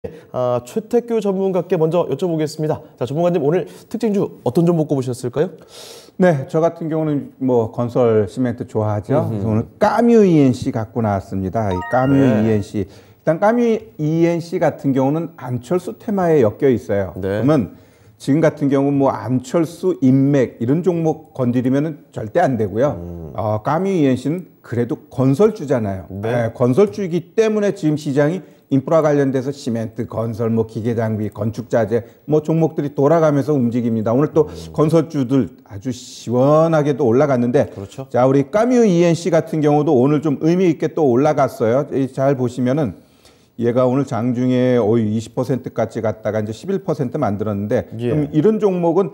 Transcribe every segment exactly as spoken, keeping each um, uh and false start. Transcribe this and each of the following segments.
아, 최태규 전문가께 먼저 여쭤보겠습니다. 자, 전문가님 오늘 특징주 어떤 종목 꼽으셨을까요? 네, 저 같은 경우는 뭐 건설 시멘트 좋아하죠. 그래서 오늘 까뮤 이엔씨 갖고 나왔습니다. 이 까뮤 네. 이엔씨. 일단 까뮤 이엔씨 같은 경우는 안철수 테마에 엮여 있어요. 네. 그러면 지금 같은 경우 뭐 안철수, 인맥 이런 종목 건드리면 절대 안 되고요. 음. 어, 까뮤 이엔씨는 그래도 건설주잖아요. 네. 네, 건설주이기 때문에 지금 시장이 인프라 관련돼서 시멘트, 건설, 뭐 기계 장비, 건축 자재 뭐 종목들이 돌아가면서 움직입니다. 오늘 또 음. 건설주들 아주 시원하게 또 올라갔는데, 그렇죠. 자, 우리 까뮤 이엔씨 같은 경우도 오늘 좀 의미 있게 또 올라갔어요. 잘 보시면은 얘가 오늘 장중에 이십 퍼센트까지 갔다가 이제 십일 퍼센트 만들었는데, 예. 그럼 이런 종목은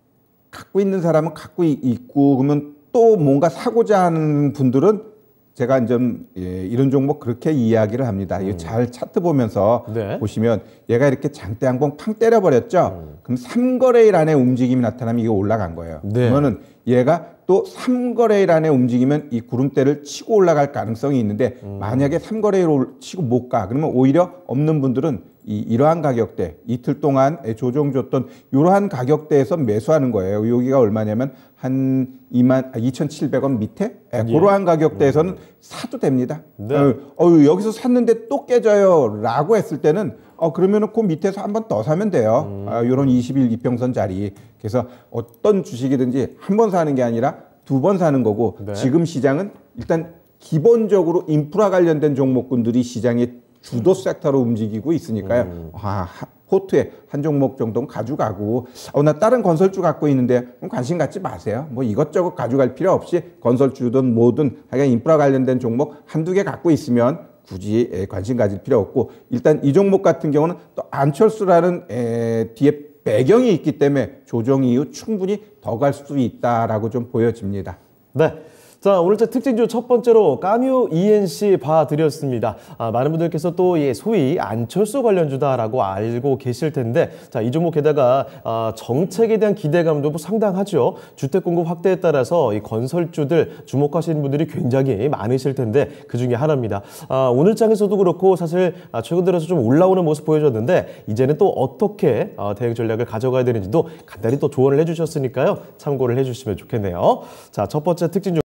갖고 있는 사람은 갖고 있고, 그러면 또 뭔가 사고자 하는 분들은 제가 이제 예, 이런 종목 그렇게 이야기를 합니다. 음. 이거 잘 차트 보면서 네. 보시면 얘가 이렇게 장대 한번 팡 때려버렸죠. 음. 그럼 삼거래일 안에 움직임이 나타나면 이게 올라간 거예요. 네. 그러면은 얘가 또 삼거래일 안에 움직이면 이 구름대를 치고 올라갈 가능성이 있는데 음. 만약에 삼거래일 치고 못 가, 그러면 오히려 없는 분들은 이, 이러한 가격대, 이틀 동안 조정 줬던 이러한 가격대에서 매수하는 거예요. 여기가 얼마냐면 한 이만, 이천칠백 원 밑에? 예, 예. 그러한 가격대에서는 음. 사도 됩니다. 네. 어, 어, 여기서 샀는데 또 깨져요 라고 했을 때는 어, 그러면은 그 밑에서 한 번 더 사면 돼요. 음. 아, 요런 이십 일 이평선 자리. 그래서 어떤 주식이든지 한 번 사는 게 아니라 두 번 사는 거고, 네. 지금 시장은 일단 기본적으로 인프라 관련된 종목군들이 시장의 주도 섹터로 움직이고 있으니까요. 음. 아, 포트에 한 종목 정도는 가져가고, 어, 나 다른 건설주 갖고 있는데 관심 갖지 마세요. 뭐 이것저것 가져갈 필요 없이 건설주든 뭐든 하여간 인프라 관련된 종목 한두 개 갖고 있으면 굳이 관심 가질 필요 없고, 일단 이 종목 같은 경우는 또 안철수라는 에, 뒤에 배경이 있기 때문에 조정 이후 충분히 더 갈 수 있다라고 좀 보여집니다. 네. 자, 오늘 제 특징주 첫 번째로 까뮤 이엔씨 봐드렸습니다. 아, 많은 분들께서 또 예, 소위 안철수 관련주다라고 알고 계실 텐데, 자, 이 종목 게다가 아, 정책에 대한 기대감도 상당하죠. 주택 공급 확대에 따라서 이 건설주들 주목하시는 분들이 굉장히 많으실 텐데 그 중에 하나입니다. 아, 오늘 장에서도 그렇고 사실 아, 최근 들어서 좀 올라오는 모습 보여줬는데 이제는 또 어떻게 아, 대응 전략을 가져가야 되는지도 간단히 또 조언을 해주셨으니까요. 참고를 해주시면 좋겠네요. 자, 첫 번째 특징주.